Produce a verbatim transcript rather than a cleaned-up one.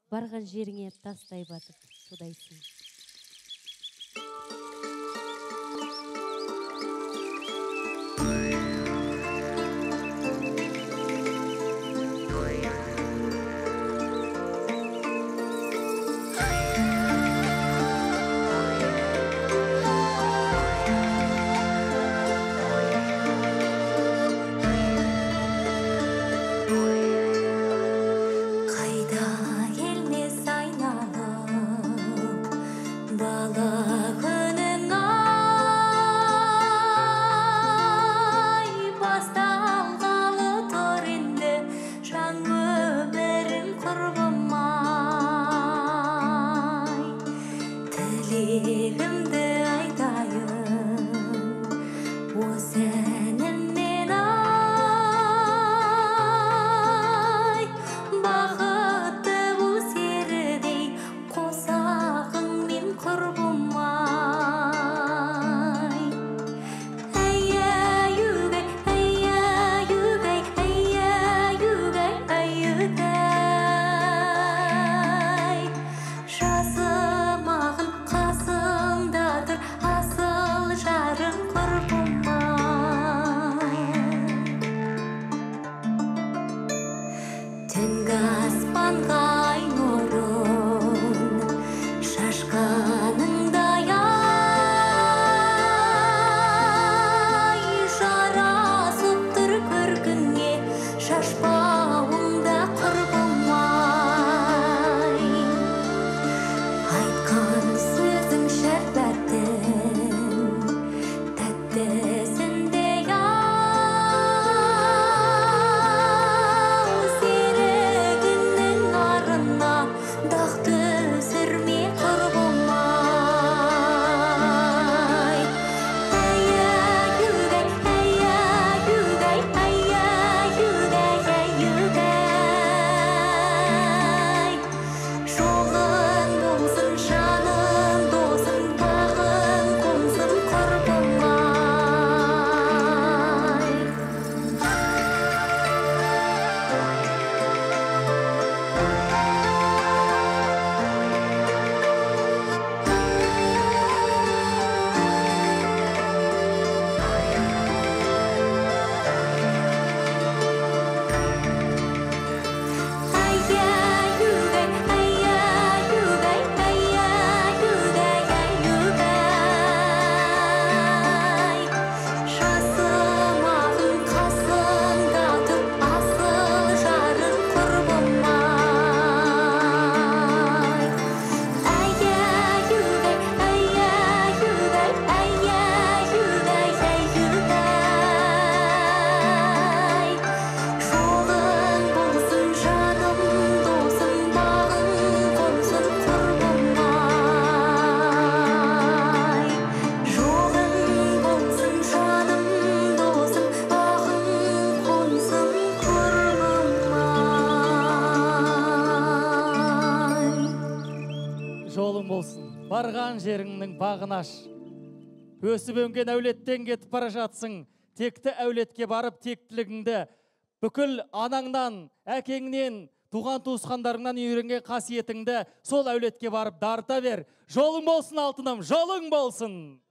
барған жеріңе тастай батып судайсың. Тілегімді айтайын, о сенім мен ай, бақытты өсердей қосағың мен құрбым ай. Әй әйюгай, әй әйюгай, әй әйюгай, әйюгай, жасымағын қасымдатыр асыл жарың құрбым ай. Түнгі аспанға ай нұрын шашқаныңдай ай, жарасып тұр көркіңе шашпауыңда құрбым ай. Айтқан сөзің шәрбәттің тәттісіндей ау, серігіңнің арына дақ түсірме құрбым ай. Әй әйюгай, әй әйюгай, әй әйюгай, әйюгай, жолың болсын жаным досым, бағың қонсын құрбым ай. Әй әйюгай, әй әйюгай, әй әйюгай, әйюгай, жасымағын қасымдатып асыл жарың құрбым ай. Әй әйюгай, әй әйюгай, әй әйюгай, әйюгай, жолың болсын жаным досым, бағың қонсын құрбым ай. Жолың болсын жаным досым, бағың қонсын құрбым ай. Жолың болсын, барған жеріңнің бағын аш. Өсіп өнген әулеттен кетіп бара жатсың. Текті әулетке барып тектілігіңді бүкіл анаңнан, әкеңнен, туған туысқандарыңнан үйренген қасиетіңді сол әулетке барып дарыта бер. Жолың болсын алтыным, жолың болсын.